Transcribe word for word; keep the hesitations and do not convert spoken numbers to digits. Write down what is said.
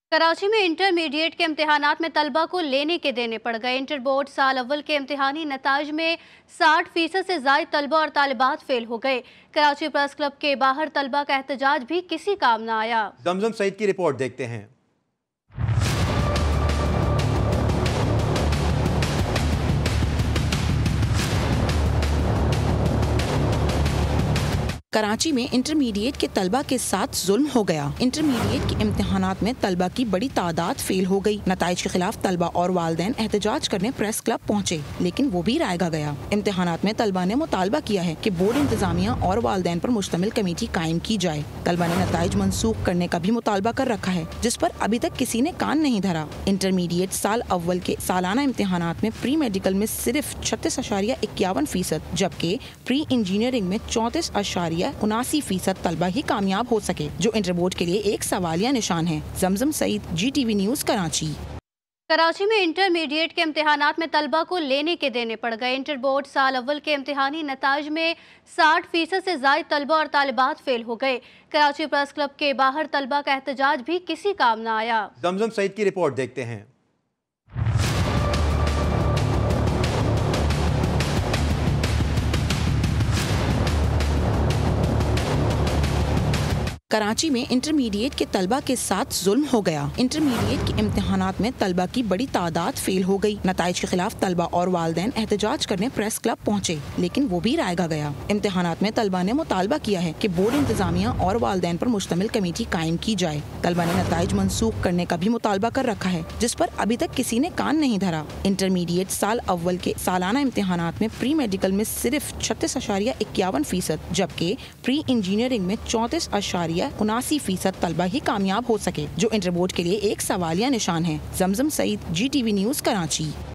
कराची में इंटरमीडिएट के इम्तिहानात में तलबा को लेने के देने पड़ गए। इंटर बोर्ड साल अव्वल के इम्तिहानी नताइज में साठ फीसद से ज्यादा तलबा और तालिबात फेल हो गए। कराची प्रेस क्लब के बाहर तलबा का एहतजाज भी किसी काम न आया। जमजम सईद की रिपोर्ट देखते हैं। कराची में इंटरमीडिएट के तलबा के साथ जुल्म हो गया। इंटरमीडिएट के इम्तिहानात में तलबा की बड़ी तादाद फेल हो गई। नताइज के खिलाफ तलबा और वालिदैन एहतजाज करने प्रेस क्लब पहुँचे, लेकिन वो भी रायगा गया। इम्तिहानात में तलबा ने मुतालबा किया है कि बोर्ड इंतजामिया और वालिदैन पर मुश्तमिल कमेटी कायम की जाए। तलबा ने नताइज मनसूख करने का भी मुतालबा कर रखा है, जिस पर अभी तक किसी ने कान नहीं धरा। इंटरमीडिएट साल अव्वल के सालाना इम्तिहानात में प्री मेडिकल में सिर्फ छत्तीस अशारिया इक्यावन फीसद जबकि प्री इंजीनियरिंग में चौंतीस अशारिया उनासी फीसद तलबा ही कामयाब हो सके, जो इंटर बोर्ड के लिए एक सवालिया निशान है। Zamzam Saeed, G T V News, Karachi. Karachi में इंटरमीडिएट के इम्तिहानात में तलबा को लेने के देने पड़ गए। इंटर बोर्ड साल अव्वल के इम्तिहानी नताइज में साठ फीसद से ज्यादा तलबा और तालिबात फेल हो गए। कराची प्रेस क्लब के बाहर तलबा का एहतजाज भी किसी काम न आया। जमजम सईद की रिपोर्ट देखते हैं। कराची में इंटरमीडिएट के तलबा के साथ जुल्म हो गया। इंटरमीडिएट के इम्तिहानात में तलबा की बड़ी तादाद फेल हो गई। नताइज के खिलाफ तलबा और वालिदैन एहतजाज करने प्रेस क्लब पहुँचे, लेकिन वो भी रायगा गया। इम्तिहानात में तलबा ने मुतालबा किया है कि बोर्ड इंतजामिया और वालिदैन पर मुश्तमिल कमेटी कायम की जाए। तलबा ने नताइज मनसूख करने का भी मुतालबा कर रखा है, जिस पर अभी तक किसी ने कान नहीं धरा। इंटरमीडिएट साल अव्वल के सालाना इम्तिहानात में प्री मेडिकल में सिर्फ छत्तीस अशारिया इक्यावन फीसद जबकि प्री इंजीनियरिंग में चौंतीस अशारिया उनासी फीसद तलबा ही कामयाब हो सके, जो इंटर बोर्ड के लिए एक सवालिया निशान है। Zamzam Saeed, G T V News, Karachi.